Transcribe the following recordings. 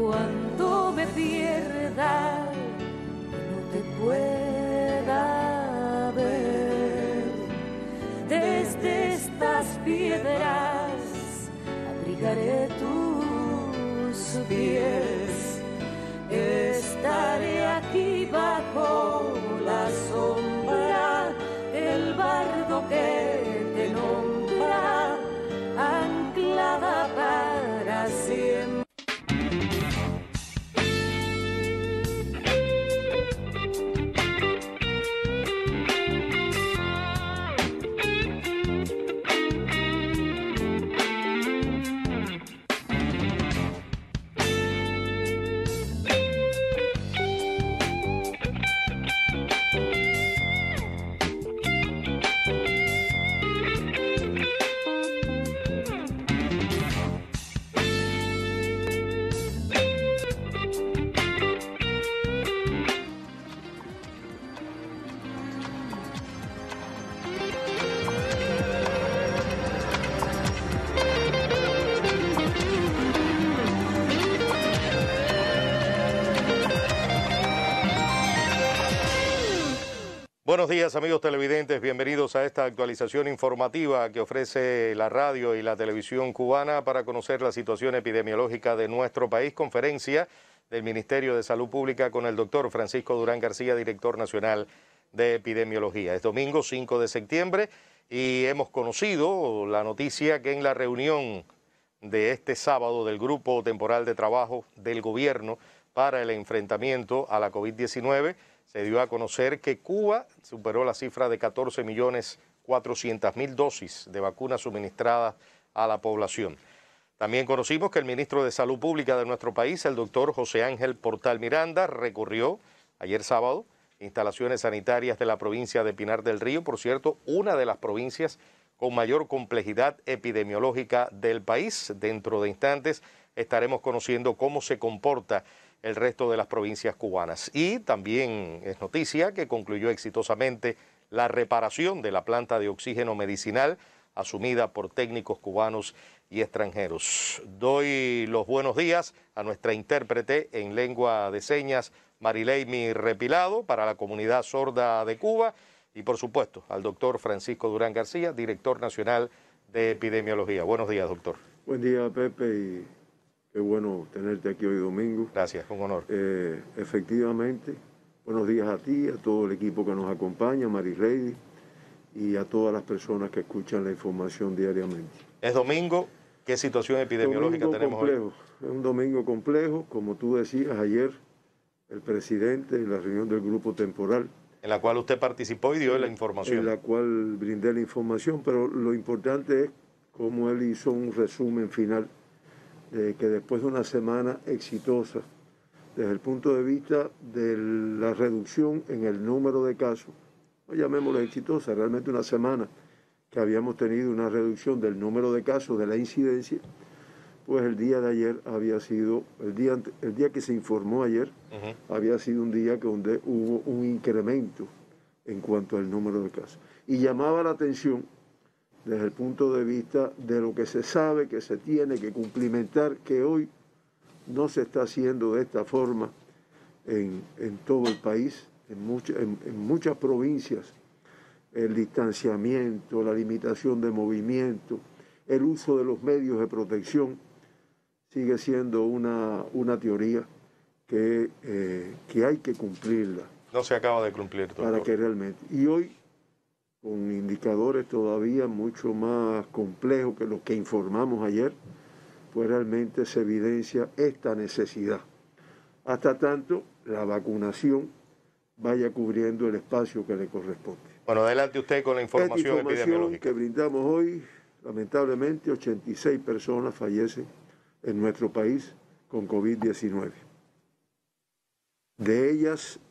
cuando me pierda, no te pueda ver. Desde estas piedras abrigaré tus pies. Estaré aquí bajo la sombra del bardo que te nombra, anclada para siempre. Buenos días, amigos televidentes, bienvenidos a esta actualización informativa que ofrece la radio y la televisión cubana para conocer la situación epidemiológica de nuestro país. Conferencia del Ministerio de Salud Pública con el doctor Francisco Durán García, director nacional de epidemiología. Es domingo 5 de septiembre y hemos conocido la noticia que en la reunión de este sábado del Grupo Temporal de Trabajo del Gobierno para el enfrentamiento a la COVID-19, se dio a conocer que Cuba superó la cifra de 14.400.000 dosis de vacunas suministradas a la población. También conocimos que el ministro de Salud Pública de nuestro país, el doctor José Ángel Portal Miranda, recorrió ayer sábado instalaciones sanitarias de la provincia de Pinar del Río, por cierto, una de las provincias con mayor complejidad epidemiológica del país. Dentro de instantes estaremos conociendo cómo se comporta el resto de las provincias cubanas. Y también es noticia que concluyó exitosamente la reparación de la planta de oxígeno medicinal asumida por técnicos cubanos y extranjeros. Doy los buenos días a nuestra intérprete en lengua de señas, Marileimi Repilado, para la comunidad sorda de Cuba, y por supuesto al doctor Francisco Durán García, director nacional de epidemiología. Buenos días, doctor. Buen día, Pepe, y qué bueno tenerte aquí hoy domingo. Gracias, un honor. Efectivamente, buenos días a ti, a todo el equipo que nos acompaña, Marilady, y a todas las personas que escuchan la información diariamente. Es domingo, ¿qué situación epidemiológica tenemos hoy? Es un domingo complejo, como tú decías ayer, el presidente en la reunión del grupo temporal. En la cual usted participó y dio la información. En la cual brindé la información, pero lo importante es cómo él hizo un resumen final que después de una semana exitosa, desde el punto de vista de la reducción en el número de casos, no llamémoslo exitosa, realmente una semana que habíamos tenido una reducción del número de casos, de la incidencia, pues el día de ayer había sido, el día que se informó ayer, había sido un día donde hubo un incremento en cuanto al número de casos. Y llamaba la atención desde el punto de vista de lo que se sabe que se tiene que cumplimentar, que hoy no se está haciendo de esta forma en todo el país, en muchas provincias. El distanciamiento, la limitación de movimiento, el uso de los medios de protección, sigue siendo una teoría que hay que cumplirla. No se acaba de cumplir, doctor. Para que realmente. Y hoy, con indicadores todavía mucho más complejos que los que informamos ayer, pues realmente se evidencia esta necesidad. Hasta tanto, la vacunación vaya cubriendo el espacio que le corresponde. Bueno, adelante usted con la información epidemiológica que brindamos hoy. Lamentablemente, 86 personas fallecen en nuestro país con COVID-19. De ellas,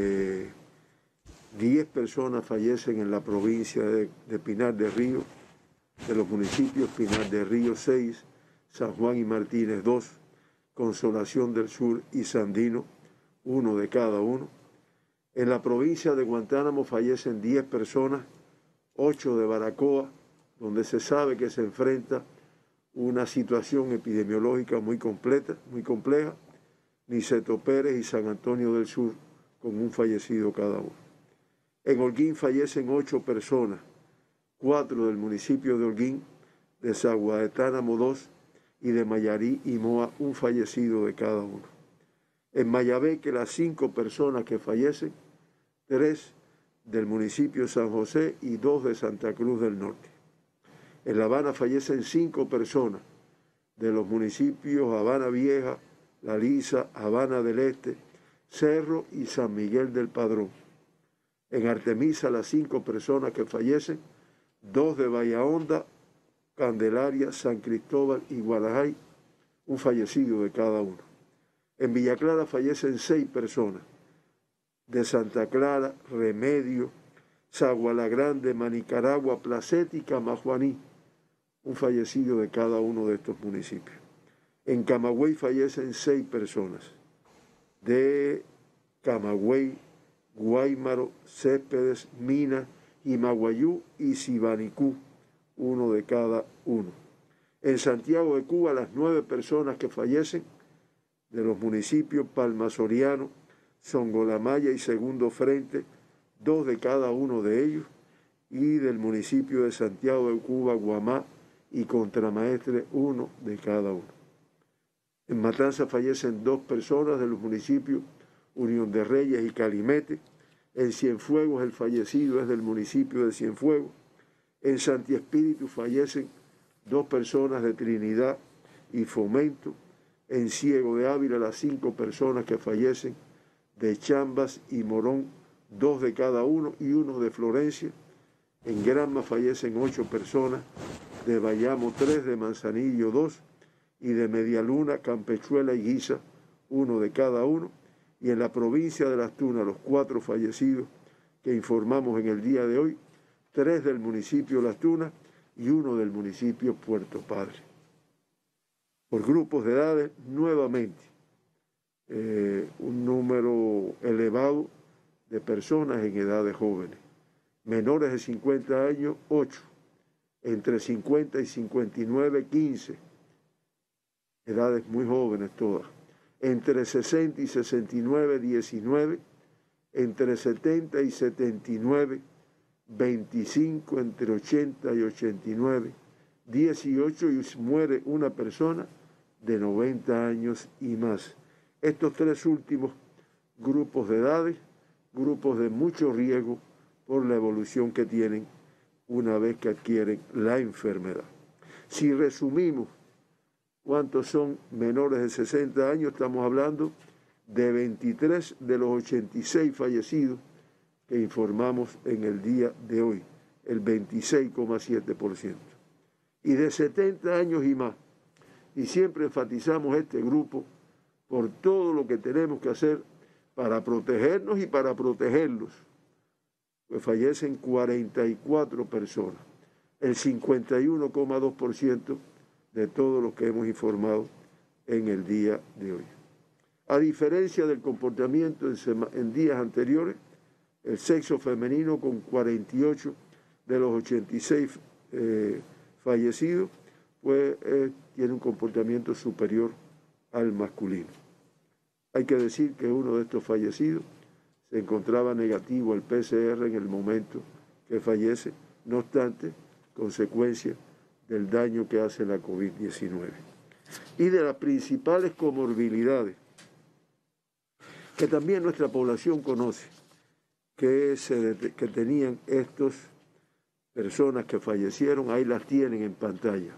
10 personas fallecen en la provincia de Pinar del Río, de los municipios Pinar del Río 6, San Juan y Martínez 2, Consolación del Sur y Sandino, 1 de cada uno. En la provincia de Guantánamo fallecen 10 personas, 8 de Baracoa, donde se sabe que se enfrenta una situación epidemiológica muy compleja, Niceto Pérez y San Antonio del Sur, con un fallecido cada uno. En Holguín fallecen 8 personas, 4 del municipio de Holguín, de Zaguaetánamo 2 y de Mayarí y Moa, un fallecido de cada uno. En Mayabeque, las 5 personas que fallecen, 3 del municipio de San José y 2 de Santa Cruz del Norte. En La Habana fallecen 5 personas de los municipios Habana Vieja, La Lisa, Habana del Este, Cerro y San Miguel del Padrón. En Artemisa, las 5 personas que fallecen, 2 de Bahía Honda, Candelaria, San Cristóbal y Guadalajara, un fallecido de cada uno. En Villa Clara fallecen 6 personas, de Santa Clara, Remedio, Sagua la Grande, Manicaragua, Placete y Camajuaní, un fallecido de cada uno de estos municipios. En Camagüey fallecen 6 personas, de Camagüey, Guaymaro, Céspedes, Mina, Imaguayú y Sibanicú, uno de cada uno. En Santiago de Cuba, las 9 personas que fallecen de los municipios Palma Soriano, Songolamaya y Segundo Frente, 2 de cada uno de ellos, y del municipio de Santiago de Cuba, Guamá y Contramaestre, 1 de cada uno. En Matanza fallecen 2 personas de los municipios Unión de Reyes y Calimete. En Cienfuegos el fallecido es del municipio de Cienfuegos. En Santi Espíritu fallecen 2 personas de Trinidad y Fomento. En Ciego de Ávila las 5 personas que fallecen de Chambas y Morón, 2 de cada uno y 1 de Florencia. En Granma fallecen 8 personas, de Bayamo 3, de Manzanillo 2 y de Medialuna, Campechuela y Guisa, 1 de cada uno. Y en la provincia de Las Tunas, los 4 fallecidos que informamos en el día de hoy, 3 del municipio de Las Tunas y 1 del municipio Puerto Padre. Por grupos de edades, nuevamente, un número elevado de personas en edades jóvenes. Menores de 50 años, 8. Entre 50 y 59, 15. Edades muy jóvenes todas. Entre 60 y 69, 19, entre 70 y 79, 25, entre 80 y 89, 18 y muere una persona de 90 años y más. Estos 3 últimos grupos de edades, grupos de mucho riesgo por la evolución que tienen una vez que adquieren la enfermedad. Si resumimos, ¿cuántos son menores de 60 años? Estamos hablando de 23 de los 86 fallecidos que informamos en el día de hoy, el 26,7%. Y de 70 años y más, y siempre enfatizamos este grupo por todo lo que tenemos que hacer para protegernos y para protegerlos, pues fallecen 44 personas, el 51,2% de todos los que hemos informado en el día de hoy. A diferencia del comportamiento en días anteriores, el sexo femenino con 48 de los 86 fallecidos, pues tiene un comportamiento superior al masculino. Hay que decir que uno de estos fallecidos se encontraba negativo al PCR en el momento que fallece, no obstante, consecuencia del daño que hace la COVID-19. Y de las principales comorbilidades que también nuestra población conoce, que tenían estas personas que fallecieron, ahí las tienen en pantalla.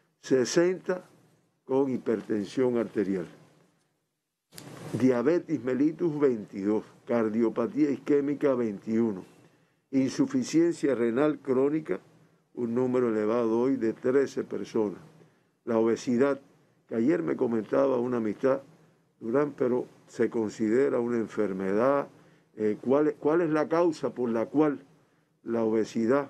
60 con hipertensión arterial, diabetes mellitus 22, cardiopatía isquémica 21, insuficiencia renal crónica, un número elevado hoy de 13 personas. La obesidad, que ayer me comentaba una amistad, Durán, pero se considera una enfermedad. ¿Cuál es la causa por la cual la obesidad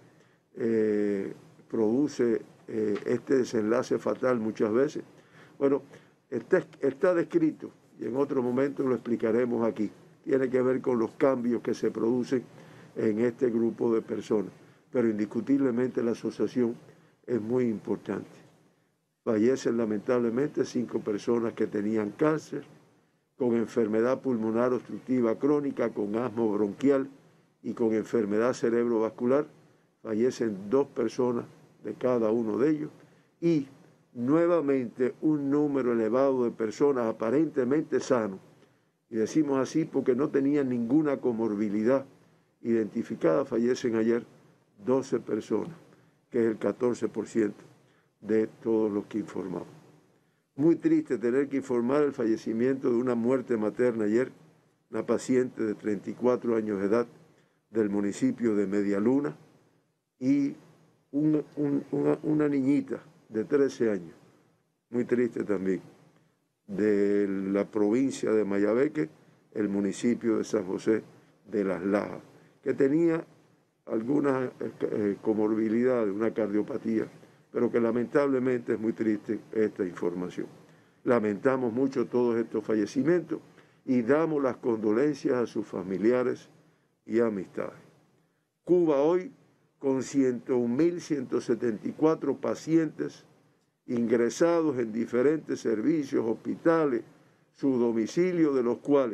produce este desenlace fatal muchas veces? Bueno, está descrito y en otro momento lo explicaremos aquí. Tiene que ver con los cambios que se producen en este grupo de personas, pero indiscutiblemente la asociación es muy importante. Fallecen lamentablemente 5 personas que tenían cáncer, con enfermedad pulmonar obstructiva crónica, con asma bronquial y con enfermedad cerebrovascular. Fallecen 2 personas de cada uno de ellos y nuevamente un número elevado de personas aparentemente sanos, y decimos así porque no tenían ninguna comorbilidad identificada, fallecen ayer 12 personas, que es el 14% de todos los que informamos. Muy triste tener que informar el fallecimiento de una muerte materna ayer, una paciente de 34 años de edad del municipio de Medialuna y una niñita de 13 años, muy triste también, de la provincia de Mayabeque, el municipio de San José de las Lajas, que tenía algunas comorbilidades, una cardiopatía, pero que lamentablemente es muy triste esta información. Lamentamos mucho todos estos fallecimientos y damos las condolencias a sus familiares y amistades. Cuba hoy con 101.174 pacientes ingresados en diferentes servicios, hospitales, su domicilio, de los cuales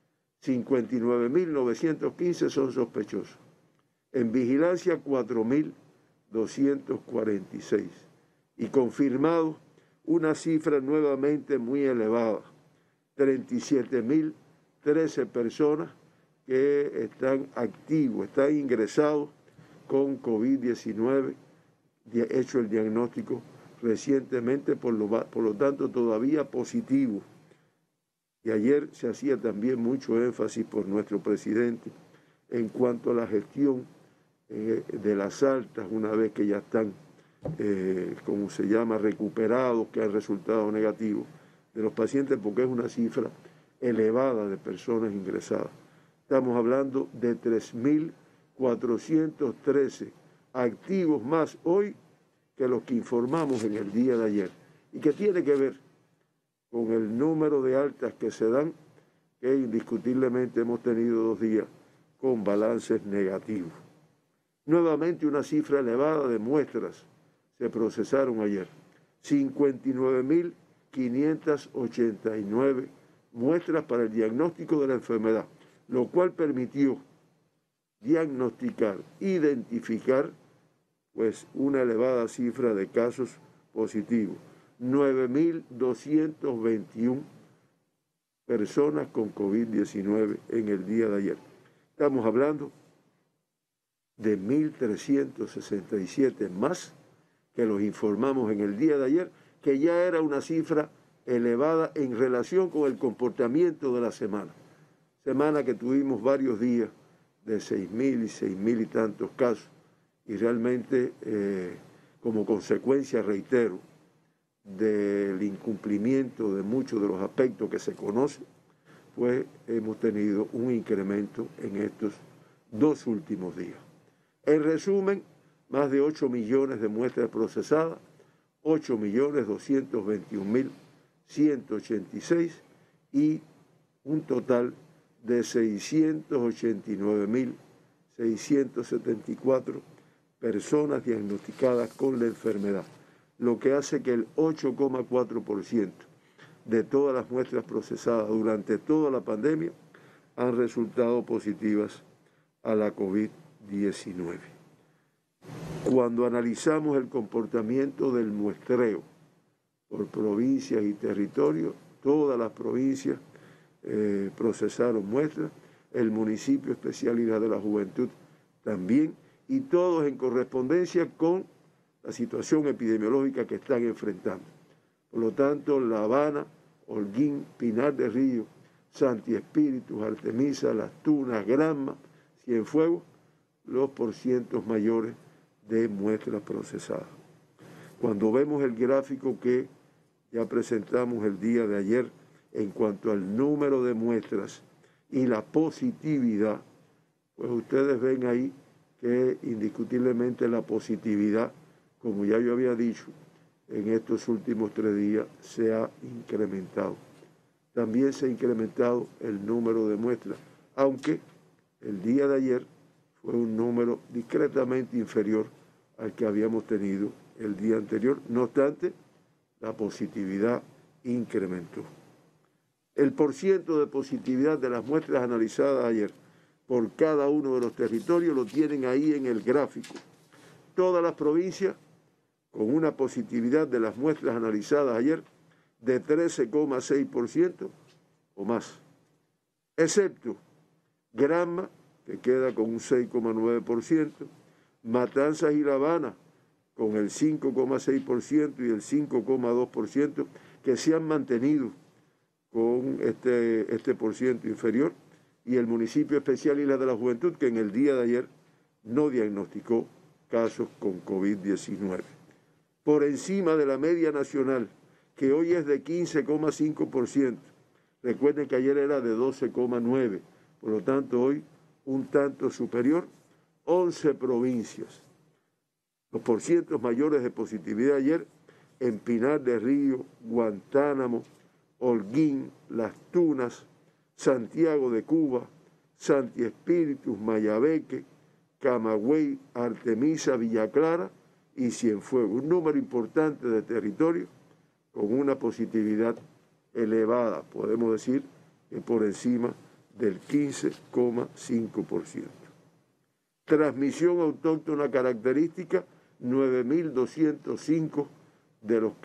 59.915 son sospechosos. En vigilancia 4.246 y confirmados una cifra nuevamente muy elevada, 37.013 personas que están activos, están ingresados con COVID-19, hecho el diagnóstico recientemente, por lo tanto todavía positivo. Y ayer se hacía también mucho énfasis por nuestro presidente en cuanto a la gestión de las altas, una vez que ya están, como se llama, recuperados, que han resultado negativos de los pacientes, porque es una cifra elevada de personas ingresadas. Estamos hablando de 3.413 activos más hoy que los que informamos en el día de ayer, y que tiene que ver con el número de altas que se dan, que indiscutiblemente hemos tenido 2 días con balances negativos. Nuevamente una cifra elevada de muestras se procesaron ayer, 59.589 muestras para el diagnóstico de la enfermedad, lo cual permitió diagnosticar, identificar, pues una elevada cifra de casos positivos, 9.221 personas con COVID-19 en el día de ayer. Estamos hablando de 1.367 más que los informamos en el día de ayer, que ya era una cifra elevada en relación con el comportamiento de la semana. Semana que tuvimos varios días de 6.000 y 6.000 y tantos casos, y realmente como consecuencia, reitero, del incumplimiento de muchos de los aspectos que se conocen, pues hemos tenido un incremento en estos 2 últimos días. En resumen, más de 8 millones de muestras procesadas, 8.221.186 y un total de 689.674 personas diagnosticadas con la enfermedad, lo que hace que el 8,4% de todas las muestras procesadas durante toda la pandemia han resultado positivas a la COVID-19. Cuando analizamos el comportamiento del muestreo por provincias y territorios, todas las provincias procesaron muestras, el municipio Especialidad de la Juventud también, y todos en correspondencia con la situación epidemiológica que están enfrentando. Por lo tanto, La Habana, Holguín, Pinar del Río, Santi Espíritu, Artemisa, Las Tunas, Granma, Cienfuegos, los porcientos mayores de muestras procesadas. Cuando vemos el gráfico que ya presentamos el día de ayer en cuanto al número de muestras y la positividad, pues ustedes ven ahí que indiscutiblemente la positividad, como ya yo había dicho, en estos últimos 3 días se ha incrementado. También se ha incrementado el número de muestras, aunque el día de ayer fue un número discretamente inferior al que habíamos tenido el día anterior. No obstante, la positividad incrementó. El porciento de positividad de las muestras analizadas ayer por cada uno de los territorios lo tienen ahí en el gráfico. Todas las provincias con una positividad de las muestras analizadas ayer de 13,6% o más, excepto Granma, que queda con un 6,9%, Matanzas y La Habana, con el 5,6% y el 5,2%, que se han mantenido con este porciento inferior, y el municipio especial Isla de la Juventud, que en el día de ayer no diagnosticó casos con COVID-19. Por encima de la media nacional, que hoy es de 15,5%. Recuerden que ayer era de 12,9%, por lo tanto hoy un tanto superior, 11 provincias. Los porcientos mayores de positividad ayer en Pinar del Río, Guantánamo, Holguín, Las Tunas, Santiago de Cuba, Santi Espíritus, Mayabeque, Camagüey, Artemisa, Villa Clara y Cienfuegos. Un número importante de territorios con una positividad elevada, podemos decir que por encima del 15,5%. Transmisión autóctona característica, 9.205 de los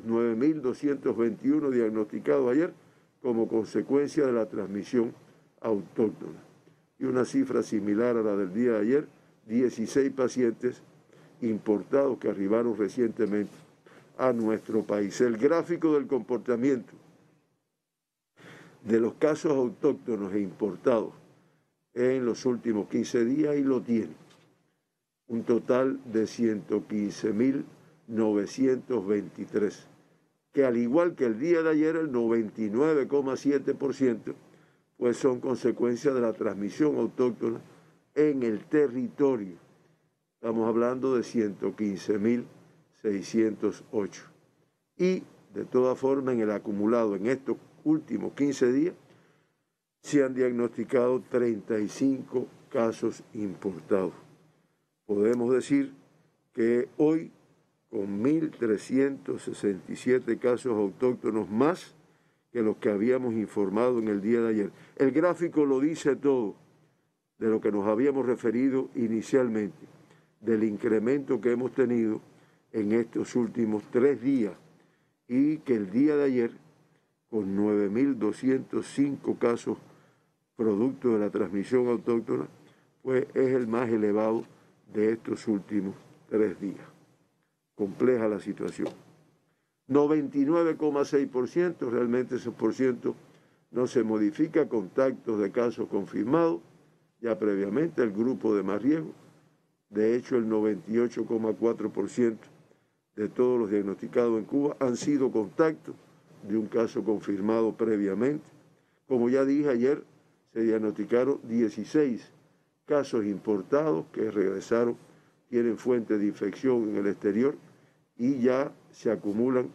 9.221 diagnosticados ayer como consecuencia de la transmisión autóctona. Y una cifra similar a la del día de ayer, 16 pacientes importados que arribaron recientemente a nuestro país. El gráfico del comportamiento de los casos autóctonos e importados en los últimos 15 días, y lo tiene. Un total de 115.923, que al igual que el día de ayer, el 99,7%, pues son consecuencias de la transmisión autóctona en el territorio. Estamos hablando de 115.608. Y de todas formas, en el acumulado, en estos últimos 15 días, se han diagnosticado 35 casos importados. Podemos decir que hoy, con 1.367 casos autóctonos más que los que habíamos informado en el día de ayer. El gráfico lo dice todo de lo que nos habíamos referido inicialmente, del incremento que hemos tenido en estos últimos 3 días, y que el día de ayer, con 9.205 casos producto de la transmisión autóctona, pues es el más elevado de estos últimos 3 días. Compleja la situación. 99,6%, realmente ese porciento no se modifica, contactos de casos confirmados, ya previamente el grupo de más riesgo. De hecho, el 98,4% de todos los diagnosticados en Cuba han sido contactos de un caso confirmado previamente. Como ya dije ayer, se diagnosticaron 16 casos importados que regresaron, tienen fuente de infección en el exterior, y ya se acumulan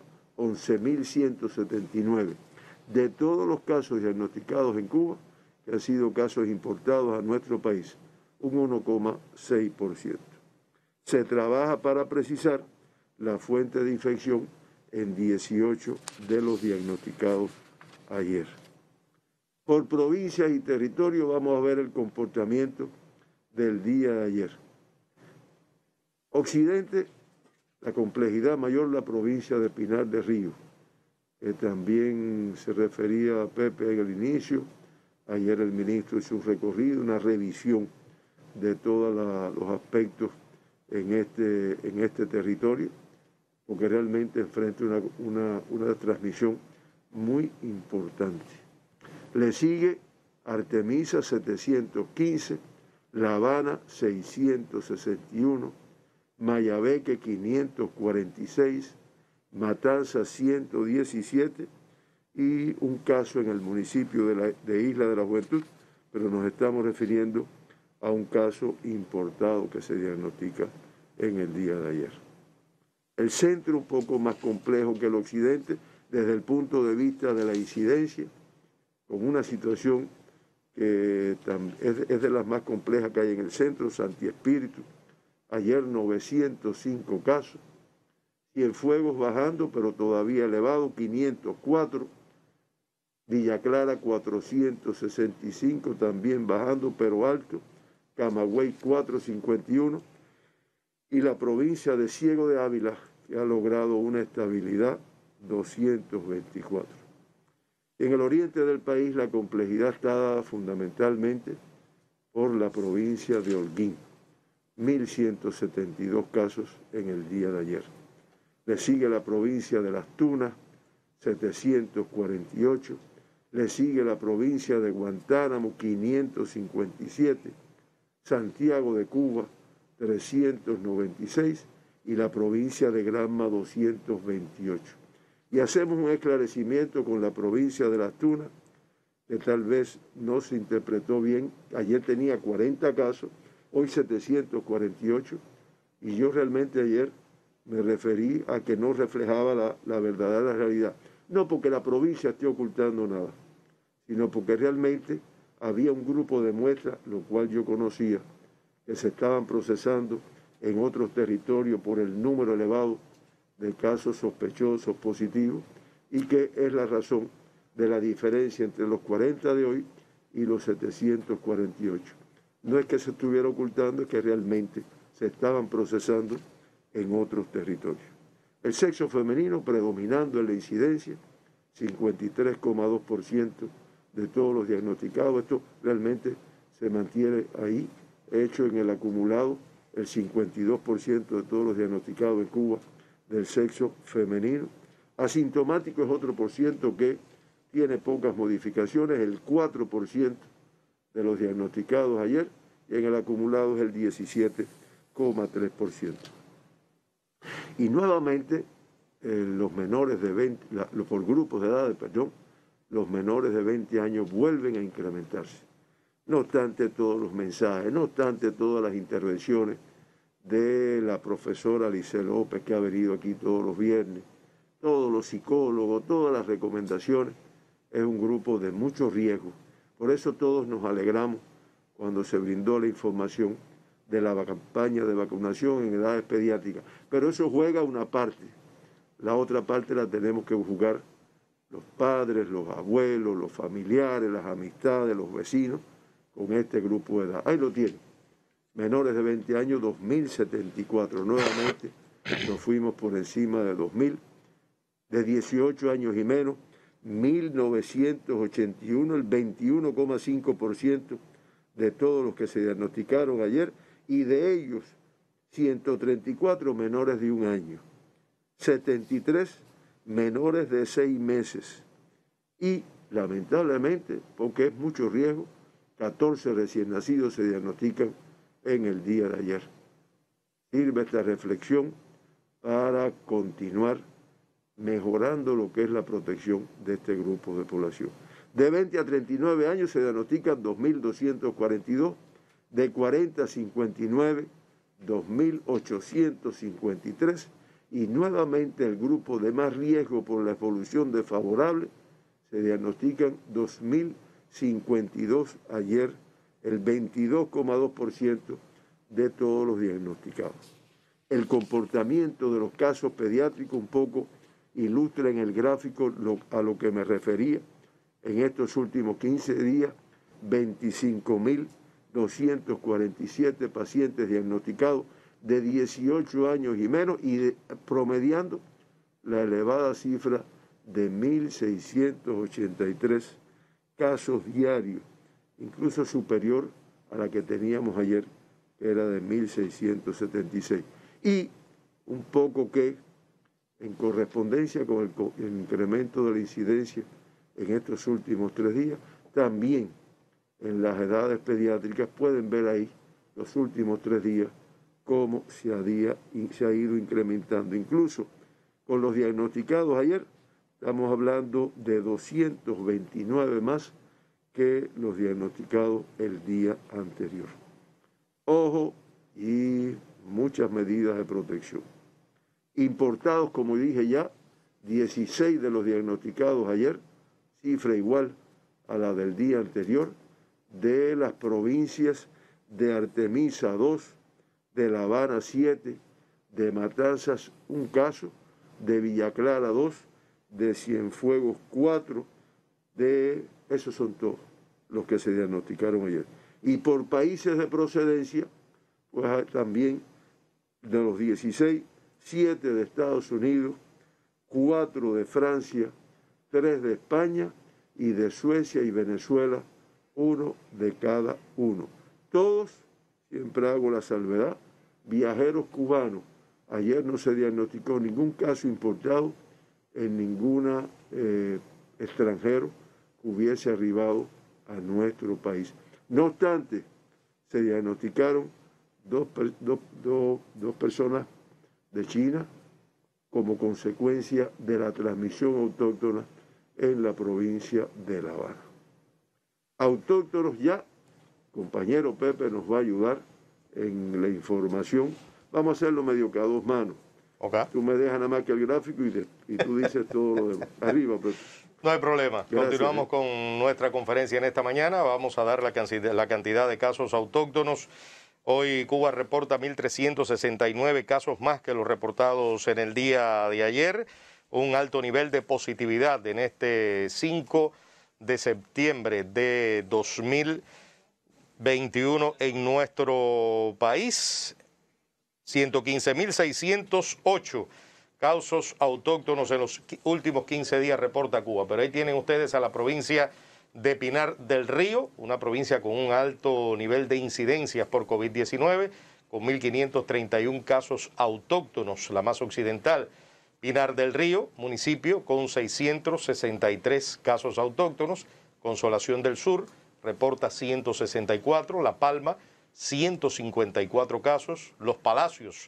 11.179 de todos los casos diagnosticados en Cuba, que han sido casos importados a nuestro país, un 1,6%. Se trabaja para precisar la fuente de infección en 18 de los diagnosticados ayer. Por provincias y territorios vamos a ver el comportamiento del día de ayer. Occidente, la complejidad mayor, la provincia de Pinar del Río, que también se refería a Pepe en el inicio. Ayer el ministro hizo un recorrido, una revisión de todos los aspectos en este territorio, porque realmente enfrenta una transmisión muy importante. Le sigue Artemisa 715, La Habana 661, Mayabeque 546, Matanzas 117 y un caso en el municipio de Isla de la Juventud, pero nos estamos refiriendo a un caso importado que se diagnostica en el día de ayer. El centro un poco más complejo que el occidente desde el punto de vista de la incidencia, con una situación que es de las más complejas que hay en el centro. Santi Espíritu, ayer 905 casos, Cienfuegos bajando, pero todavía elevado, 504, Villa Clara 465, también bajando pero alto, Camagüey 451 y la provincia de Ciego de Ávila, que ha logrado una estabilidad 224. En el oriente del país la complejidad está dada fundamentalmente por la provincia de Holguín, 1.172 casos en el día de ayer. Le sigue la provincia de Las Tunas, 748. Le sigue la provincia de Guantánamo, 557. Santiago de Cuba, 396. Y la provincia de Granma, 228. Y hacemos un esclarecimiento con la provincia de Las Tunas, que tal vez no se interpretó bien. Ayer tenía 40 casos, hoy 748. Y yo realmente ayer me referí a que no reflejaba la verdadera realidad. No porque la provincia esté ocultando nada, sino porque realmente había un grupo de muestras, lo cual yo conocía, que se estaban procesando en otros territorios por el número elevado de casos sospechosos positivos y que es la razón de la diferencia entre los 40 de hoy y los 748. No es que se estuviera ocultando, es que realmente se estaban procesando en otros territorios. El sexo femenino predominando en la incidencia, 53,2% de todos los diagnosticados. Esto realmente se mantiene ahí, hecho en el acumulado el 52% de todos los diagnosticados en Cuba del sexo femenino. Asintomático es otro por ciento que tiene pocas modificaciones, el 4% de los diagnosticados ayer, y en el acumulado es el 17,3%. Y nuevamente los menores de 20, por grupos de edad, los menores de 20 años vuelven a incrementarse. No obstante todos los mensajes, no obstante todas las intervenciones de la profesora Alice López, que ha venido aquí todos los viernes, todos los psicólogos, todas las recomendaciones, es un grupo de mucho riesgo. Por eso todos nos alegramos cuando se brindó la información de la campaña de vacunación en edades pediátricas. Pero eso juega una parte. La otra parte la tenemos que jugar los padres, los abuelos, los familiares, las amistades, los vecinos, con este grupo de edad. Ahí lo tienen. Menores de 20 años, 2.074. Nuevamente nos fuimos por encima de 2.000. De 18 años y menos, 1.981, el 21,5% de todos los que se diagnosticaron ayer, y de ellos 134 menores de 1 año, 73 menores de 6 meses y lamentablemente, porque es mucho riesgo, 14 recién nacidos se diagnostican en el día de ayer. Sirve esta reflexión para continuar mejorando lo que es la protección de este grupo de población. De 20 a 39 años se diagnostican 2.242, de 40 a 59, 2.853, y nuevamente el grupo de más riesgo por la evolución desfavorable se diagnostican 2.052 ayer, el 22,2% de todos los diagnosticados. El comportamiento de los casos pediátricos un poco ilustra en el gráfico a lo que me refería. En estos últimos 15 días, 25.247 pacientes diagnosticados de 18 años y menos, y promediando la elevada cifra de 1.683 casos diarios, incluso superior a la que teníamos ayer, que era de 1.676. Y un poco que, en correspondencia con el incremento de la incidencia en estos últimos 3 días, también en las edades pediátricas pueden ver ahí los últimos 3 días cómo se ha ido incrementando. Incluso con los diagnosticados ayer, estamos hablando de 229 más que los diagnosticados el día anterior. Ojo y muchas medidas de protección. Importados, como dije ya, 16 de los diagnosticados ayer, cifra igual a la del día anterior, de las provincias de Artemisa 2, de La Habana 7, de Matanzas 1 caso, de Villa Clara 2, de Cienfuegos 4, Esos son todos los que se diagnosticaron ayer. Y por países de procedencia, pues también de los 16, 7 de Estados Unidos, 4 de Francia, 3 de España y de Suecia y Venezuela, 1 de cada uno. Todos, siempre hago la salvedad, viajeros cubanos. Ayer no se diagnosticó ningún caso importado en ningún extranjero que hubiese arribado a nuestro país. No obstante, se diagnosticaron dos personas de China como consecuencia de la transmisión autóctona en la provincia de La Habana. Autóctonos ya, compañero Pepe nos va a ayudar en la información. Vamos a hacerlo medio que a dos manos. Okay. Tú me dejas nada más que el gráfico y tú dices todo lo demás. Arriba, Pepe. No hay problema. Gracias. Continuamos con nuestra conferencia en esta mañana. Vamos a dar la cantidad de casos autóctonos. Hoy Cuba reporta 1.369 casos más que los reportados en el día de ayer. Un alto nivel de positividad en este 5 de septiembre de 2021 en nuestro país. 115.608 casos autóctonos en los últimos 15 días reporta Cuba. Pero ahí tienen ustedes a la provincia de Pinar del Río, una provincia con un alto nivel de incidencias por COVID-19, con 1.531 casos autóctonos, la más occidental. Pinar del Río, municipio con 663 casos autóctonos. Consolación del Sur reporta 164, La Palma 154 casos, Los Palacios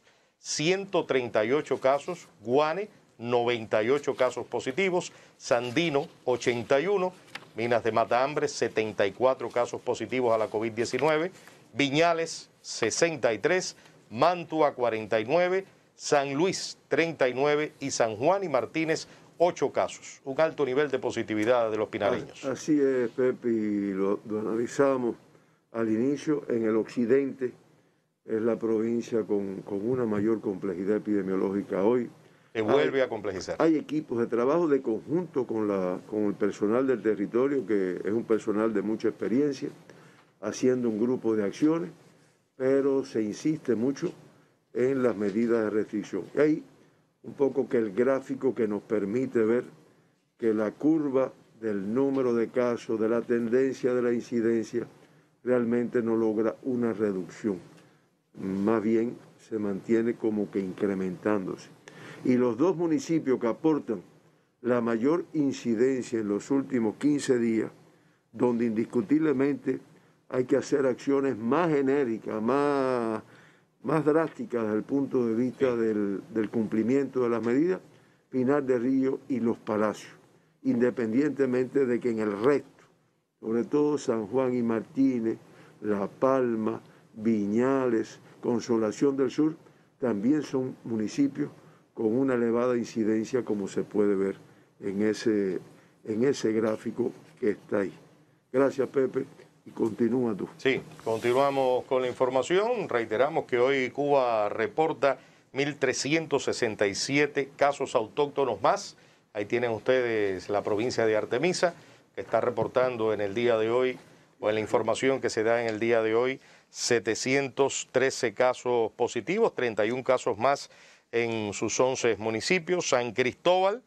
138 casos, Guane 98 casos positivos, Sandino 81, Minas de Matambre 74 casos positivos a la COVID-19, Viñales 63, Mantua 49, San Luis 39 y San Juan y Martínez 8 casos. Un alto nivel de positividad de los pinareños. Así es, Pepe, y lo analizamos al inicio. En el occidente es la provincia con una mayor complejidad epidemiológica hoy. Se vuelve a complejizar. Hay equipos de trabajo de conjunto con el personal del territorio, que es un personal de mucha experiencia, haciendo un grupo de acciones, pero se insiste mucho en las medidas de restricción. Y hay un poco que el gráfico que nos permite ver que la curva del número de casos, de la tendencia de la incidencia, realmente no logra una reducción. Más bien se mantiene como que incrementándose. Y los dos municipios que aportan la mayor incidencia en los últimos 15 días, donde indiscutiblemente hay que hacer acciones más enérgicas, más drásticas desde el punto de vista del cumplimiento de las medidas, Pinar del Río y Los Palacios, independientemente de que en el resto, sobre todo San Juan y Martínez, La Palma, Viñales, Consolación del Sur, también son municipios con una elevada incidencia, como se puede ver en ese gráfico que está ahí. Gracias, Pepe, y continúa tú. Sí, continuamos con la información. Reiteramos que hoy Cuba reporta 1.367 casos autóctonos más. Ahí tienen ustedes la provincia de Artemisa, que está reportando en el día de hoy, o en la información que se da en el día de hoy, 713 casos positivos, 31 casos más en sus 11 municipios. San Cristóbal,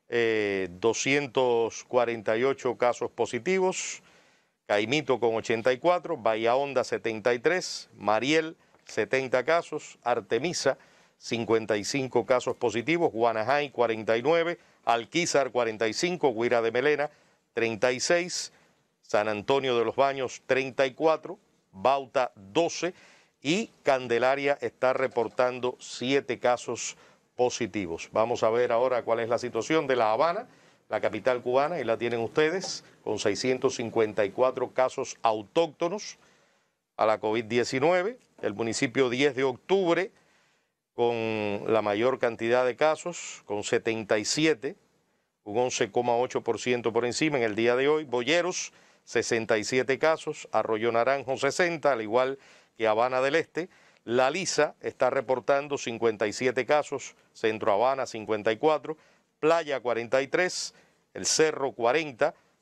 248 casos positivos. Caimito con 84, Bahía Honda 73, Mariel 70 casos, Artemisa 55 casos positivos, Guanajay 49, Alquizar 45, Guira de Melena 36, San Antonio de los Baños 34, Bauta 12 y Candelaria está reportando 7 casos positivos. Vamos a ver ahora cuál es la situación de La Habana, la capital cubana, y la tienen ustedes, con 654 casos autóctonos a la COVID-19. El municipio 10 de octubre, con la mayor cantidad de casos, con 77, un 11,8% por encima en el día de hoy. Boyeros, 67 casos, Arroyo Naranjo 60, al igual que Habana del Este. La Lisa está reportando 57 casos, Centro Habana 54, Playa 43, El Cerro 40,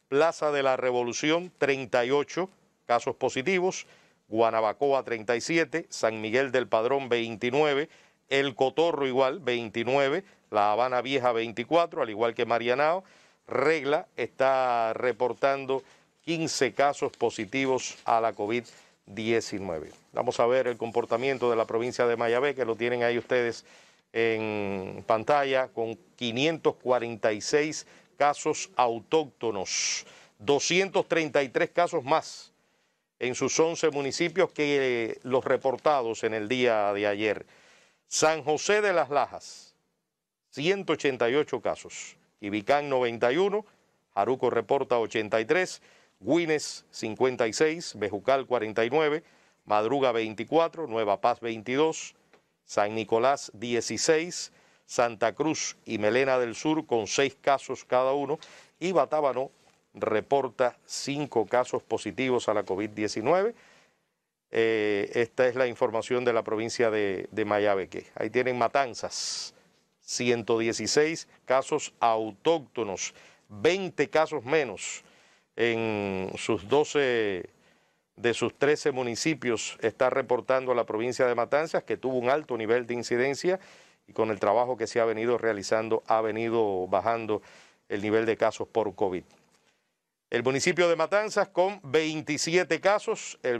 Plaza de la Revolución, 38 casos positivos. Guanabacoa, 37. San Miguel del Padrón, 29. El Cotorro igual, 29. La Habana Vieja, 24, al igual que Marianao. Regla está reportando 15 casos positivos a la COVID-19. Vamos a ver el comportamiento de la provincia de Mayagüez, que lo tienen ahí ustedes en pantalla, con 546 casos autóctonos, 233 casos más en sus 11 municipios que los reportados en el día de ayer. San José de las Lajas, 188 casos. Ibicán, 91. Jaruco reporta 83. Güines, 56. Bejucal, 49. Madruga, 24. Nueva Paz, 22. San Nicolás, 16. Santa Cruz y Melena del Sur con 6 casos cada uno, y Batábano reporta 5 casos positivos a la COVID-19. Esta es la información de la provincia de Mayagüez. Ahí tienen Matanzas, 116 casos autóctonos, 20 casos menos en sus 12 de sus 13 municipios está reportando la provincia de Matanzas, que tuvo un alto nivel de incidencia, y con el trabajo que se ha venido realizando ha venido bajando el nivel de casos por COVID. El municipio de Matanzas con 27 casos, el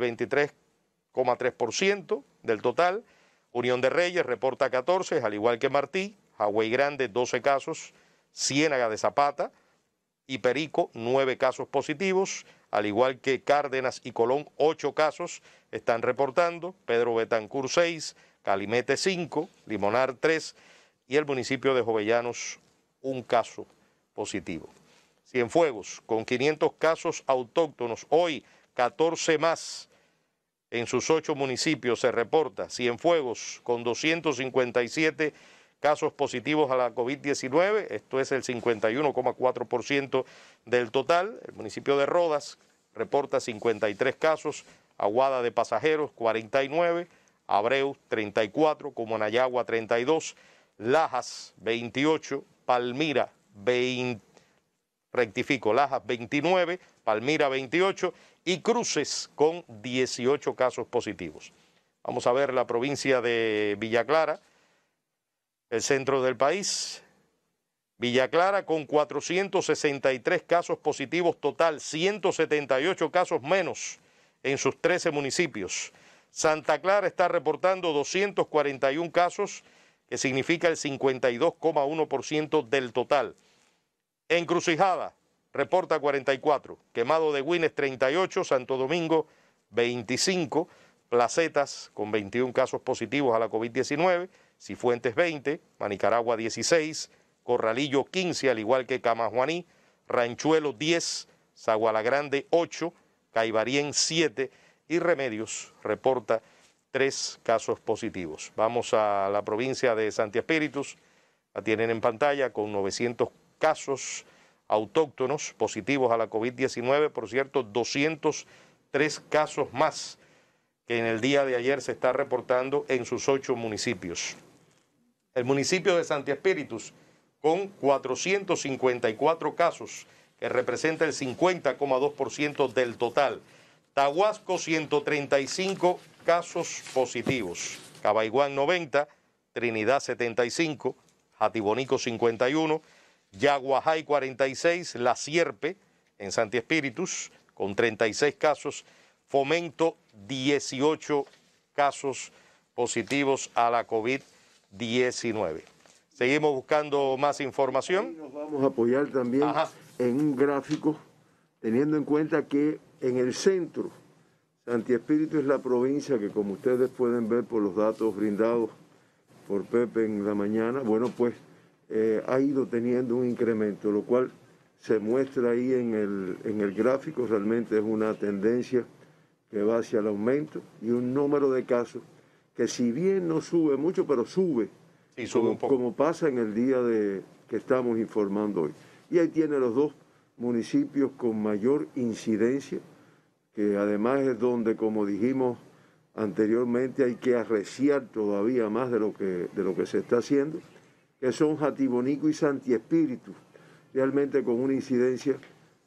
23,3% del total. Unión de Reyes reporta 14, al igual que Martí. Hawái Grande, 12 casos. Ciénaga de Zapata y Perico, 9 casos positivos, al igual que Cárdenas y Colón, 8 casos están reportando. Pedro Betancur, 6. Calimete, 5, Limonar, 3, y el municipio de Jovellanos, 1 caso positivo. Cienfuegos, con 500 casos autóctonos, hoy 14 más en sus 8 municipios se reporta. Cienfuegos, con 257 casos positivos a la COVID-19, esto es el 51,4% del total. El municipio de Rodas reporta 53 casos, Aguada de Pasajeros, 49, Abreu, 34, Comonayagua, 32, Lajas, 28, Palmira, Lajas, 29, Palmira, 28, y Cruces con 18 casos positivos. Vamos a ver la provincia de Villa Clara, el centro del país. Villa Clara con 463 casos positivos total, 178 casos menos en sus 13 municipios. Santa Clara está reportando 241 casos, que significa el 52,1% del total. Encrucijada reporta 44, Quemado de Güines 38, Santo Domingo 25, Placetas con 21 casos positivos a la COVID-19, Cifuentes 20, Manicaragua 16, Corralillo 15, al igual que Camajuaní, Ranchuelo 10, Zagualagrande 8, Caibarien 7, y Remedios reporta 3 casos positivos. Vamos a la provincia de Santi Espíritus, la tienen en pantalla, con 900 casos autóctonos positivos a la COVID-19, por cierto, 203 casos más que en el día de ayer se está reportando en sus 8 municipios. El municipio de Santi Espíritus con 454 casos, que representa el 50,2% del total. Tahuasco, 135 casos positivos. Cabaiguán, 90. Trinidad, 75. Jatibonico, 51. Yaguajay, 46. La Sierpe, en Santi Espíritus, con 36 casos. Fomento, 18 casos positivos a la COVID-19. Seguimos buscando más información. Nos vamos a apoyar también en un gráfico, teniendo en cuenta que en el centro, Santi Espíritu es la provincia que, como ustedes pueden ver por los datos brindados por Pepe en la mañana, bueno, pues ha ido teniendo un incremento, lo cual se muestra ahí en el gráfico. Realmente es una tendencia que va hacia el aumento, y un número de casos que, si bien no sube mucho, pero sube, sí, sube un poco, como pasa en el día que estamos informando hoy. Y ahí tiene los 2 municipios con mayor incidencia, que además es donde, como dijimos anteriormente, hay que arreciar todavía más de lo que se está haciendo, que son Jatibonico y Santi Espíritu, realmente con una incidencia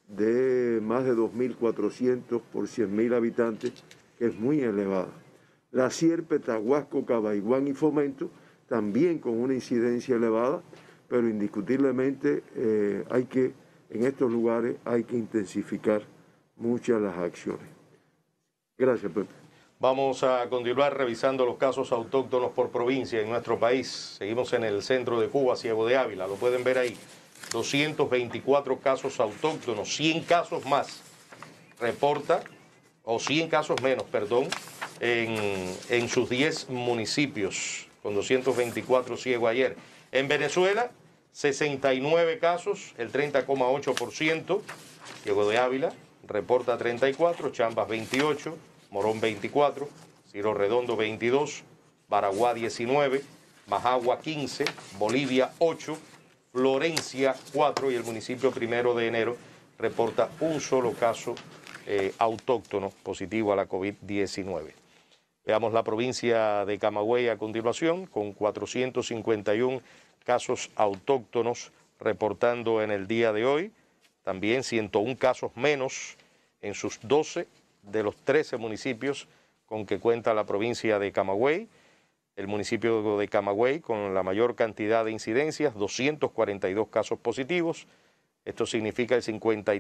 de más de 2.400 por 100.000 habitantes, que es muy elevada. La Sierpe, Tahuasco, Cabaiguán y Fomento, también con una incidencia elevada, pero indiscutiblemente en estos lugares hay que intensificar muchas las acciones. Gracias, Pepe. Vamos a continuar revisando los casos autóctonos por provincia en nuestro país. Seguimos en el centro de Cuba, Ciego de Ávila, lo pueden ver ahí. 224 casos autóctonos, 100 casos más reporta, o 100 casos menos, perdón, en sus 10 municipios, con 224 ciegos ayer. En Venezuela, 69 casos, el 30,8%. Ciego de Ávila reporta 34, Chambas 28, Morón 24, Ciro Redondo 22, Baraguá 19, Majagua 15, Bolivia 8, Florencia 4 y el municipio 1 de enero reporta un solo caso autóctono positivo a la COVID-19. Veamos la provincia de Camagüey a continuación, con 451 casos autóctonos reportando en el día de hoy. También 101 casos menos en sus 12 de los 13 municipios con que cuenta la provincia de Camagüey. El municipio de Camagüey con la mayor cantidad de incidencias, 242 casos positivos. Esto significa el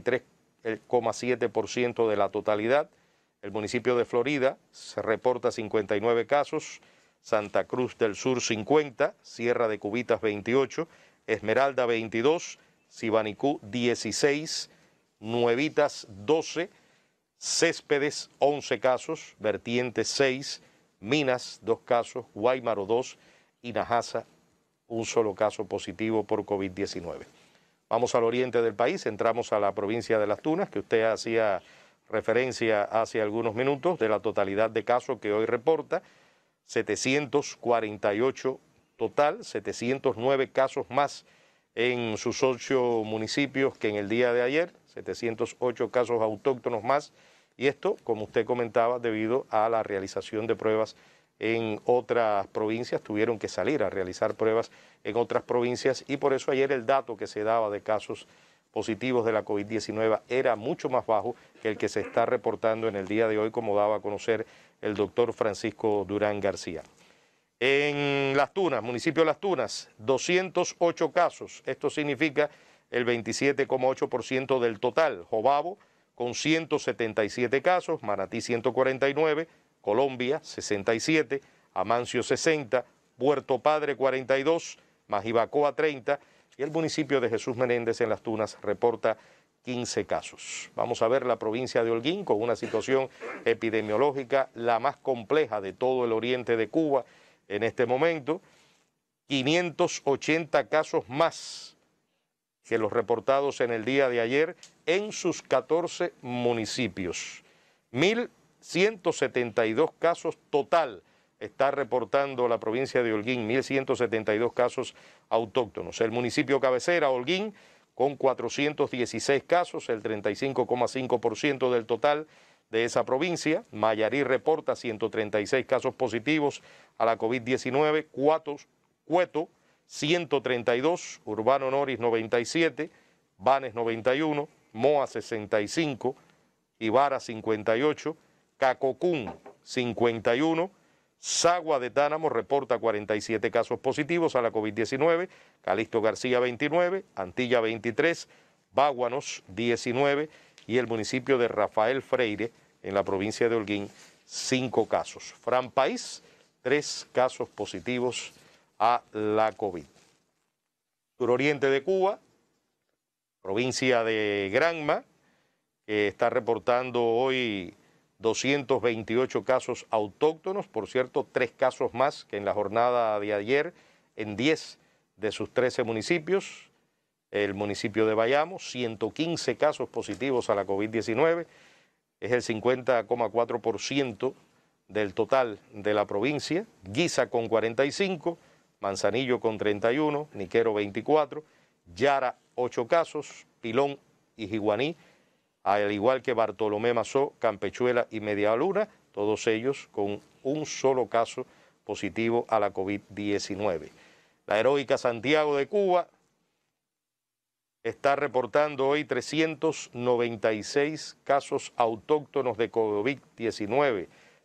53,7% de la totalidad. El municipio de Florida se reporta 59 casos, Santa Cruz del Sur 50, Sierra de Cubitas 28, Esmeralda 22, Sibanicú 16, Nuevitas 12, Céspedes 11 casos, Vertientes 6, Minas 2 casos, Guaymaro 2 y Najasa un solo caso positivo por COVID-19. Vamos al oriente del país, entramos a la provincia de Las Tunas, que usted hacía referencia hace algunos minutos, de la totalidad de casos que hoy reporta, 748 total, 709 casos más en sus 8 municipios que en el día de ayer, 708 casos autóctonos más, y esto, como usted comentaba, debido a la realización de pruebas en otras provincias, tuvieron que salir a realizar pruebas en otras provincias y por eso ayer el dato que se daba de casos positivos de la COVID-19 era mucho más bajo que el que se está reportando en el día de hoy, como daba a conocer el doctor Francisco Durán García. En Las Tunas, municipio de Las Tunas, 208 casos, esto significa el 27,8% del total. Jobabo con 177 casos, Manatí 149, Colombia 67, Amancio 60, Puerto Padre 42, Majibacoa 30 y el municipio de Jesús Menéndez en Las Tunas reporta 15 casos. Vamos a ver la provincia de Holguín con una situación epidemiológica la más compleja de todo el oriente de Cuba en este momento. 580 casos más que los reportados en el día de ayer en sus 14 municipios. 1.172 casos total está reportando la provincia de Holguín, 1.172 casos autóctonos. El municipio cabecera, Holguín, con 416 casos, el 35,5% del total de esa provincia. Mayarí reporta 136 casos positivos a la COVID-19, Cueto 132, Urbano Noris 97, Banes 91, Moa 65, Ibarra 58, Cacocún 51, Sagua de Tánamo reporta 47 casos positivos a la COVID-19, Calixto García 29, Antilla 23, Báguanos 19 y el municipio de Rafael Freire en la provincia de Holguín 5 casos. Fran País, 3 casos positivos a la COVID. Suroriente de Cuba, provincia de Granma, que está reportando hoy 228 casos autóctonos, por cierto, 3 casos más que en la jornada de ayer en 10 de sus 13 municipios. El municipio de Bayamo, 115 casos positivos a la COVID-19, es el 50,4% del total de la provincia. Guisa con 45, Manzanillo con 31, Niquero 24, Yara 8 casos, Pilón y Jiguaní, al igual que Bartolomé Mazó, Campechuela y Media Luna, todos ellos con un solo caso positivo a la COVID-19. La heroica Santiago de Cuba, está reportando hoy 396 casos autóctonos de COVID-19,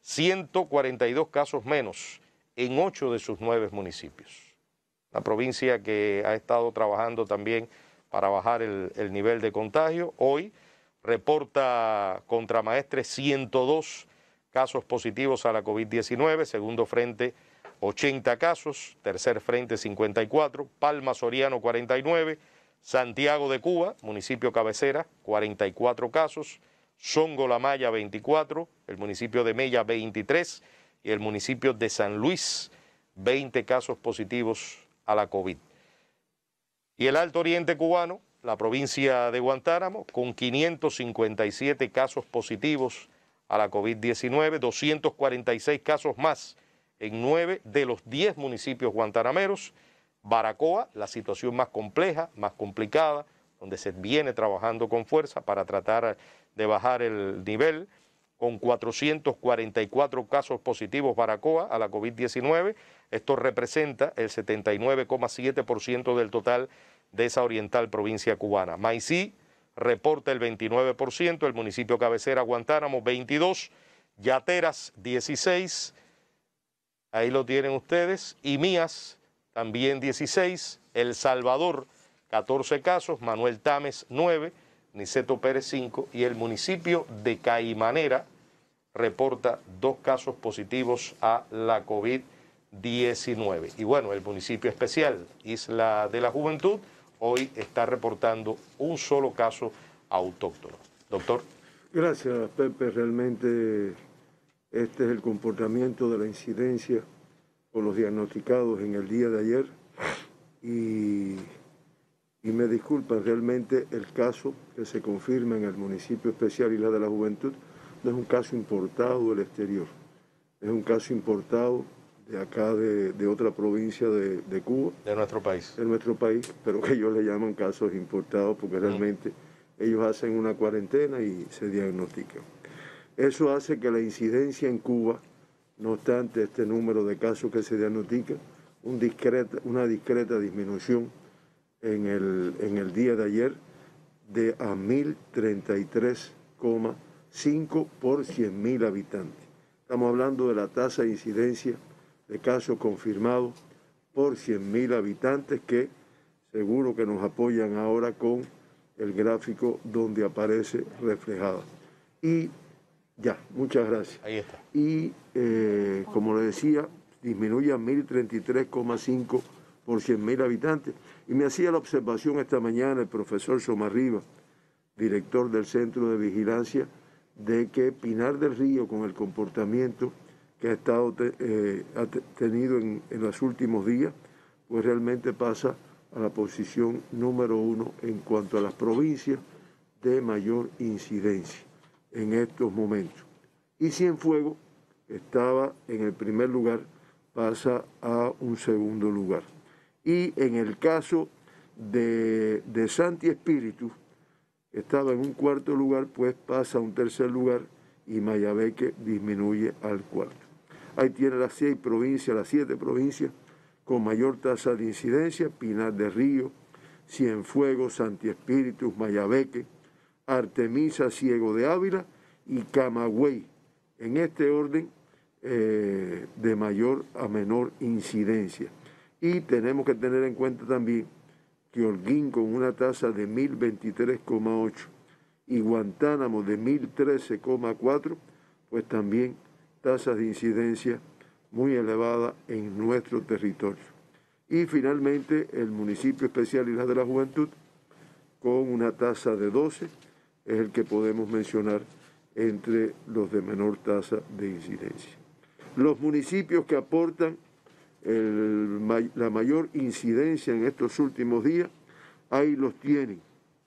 142 casos menos en 8 de sus 9 municipios. La provincia que ha estado trabajando también para bajar el nivel de contagio. Hoy reporta Contramaestre 102 casos positivos a la COVID-19, segundo frente 80 casos, tercer frente 54, Palma Soriano 49, Santiago de Cuba, municipio cabecera, 44 casos, Songo La Maya 24, el municipio de Mella 23 y el municipio de San Luis 20 casos positivos a la COVID. Y el Alto Oriente cubano, la provincia de Guantánamo, con 557 casos positivos a la COVID-19, 246 casos más en 9 de los 10 municipios guantanameros. Baracoa, la situación más compleja, más complicada, donde se viene trabajando con fuerza para tratar de bajar el nivel, con 444 casos positivos Baracoa a la COVID-19. Esto representa el 79,7% del total de esa oriental provincia cubana. Maicí reporta el 29%, el municipio cabecera Guantánamo 22%, Yateras 16%, ahí lo tienen ustedes, y Mías también 16%, El Salvador 14 casos, Manuel Tames 9, Niceto Pérez 5 y el municipio de Caimanera reporta 2 casos positivos a la COVID-19. Y bueno, el municipio especial, Isla de la Juventud, hoy está reportando un solo caso autóctono. Doctor. Gracias, Pepe. Realmente este es el comportamiento de la incidencia con los diagnosticados en el día de ayer. Y me disculpan, realmente el caso que se confirma en el municipio especial Isla de la Juventud no es un caso importado del exterior, es un caso importado de acá, de otra provincia de Cuba. De nuestro país. De nuestro país, pero que ellos le llaman casos importados porque realmente ellos hacen una cuarentena y se diagnostican. Eso hace que la incidencia en Cuba, no obstante este número de casos que se diagnostican, una discreta disminución en el día de ayer de a 1033,5 por 100.000 habitantes. Estamos hablando de la tasa de incidencia de casos confirmados por 100.000 habitantes, que seguro que nos apoyan ahora con el gráfico donde aparece reflejada. Y ya, muchas gracias. Ahí está. Y como le decía, disminuye a 1033,5 por 100.000 habitantes. Y me hacía la observación esta mañana el profesor Somarriba, director del Centro de Vigilancia, de que Pinar del Río, con el comportamiento que ha tenido en los últimos días, pues realmente pasa a la posición número 1 en cuanto a las provincias de mayor incidencia en estos momentos. Y Cienfuegos, que estaba en el primer lugar, pasa a un segundo lugar. Y en el caso de Santi Espíritu, que estaba en un cuarto lugar, pues pasa a un tercer lugar y Mayabeque disminuye al cuarto. Ahí tiene las 7 provincias con mayor tasa de incidencia: Pinar del Río, Cienfuegos, Santi Espíritu, Mayabeque, Artemisa, Ciego de Ávila y Camagüey, en este orden de mayor a menor incidencia. Y tenemos que tener en cuenta también que Holguín, con una tasa de 1023,8 y Guantánamo de 1013,4, pues también tasas de incidencia muy elevadas en nuestro territorio. Y finalmente el municipio especial Isla de la Juventud, con una tasa de 12, es el que podemos mencionar entre los de menor tasa de incidencia. Los municipios que aportan la mayor incidencia en estos últimos días, ahí los tienen.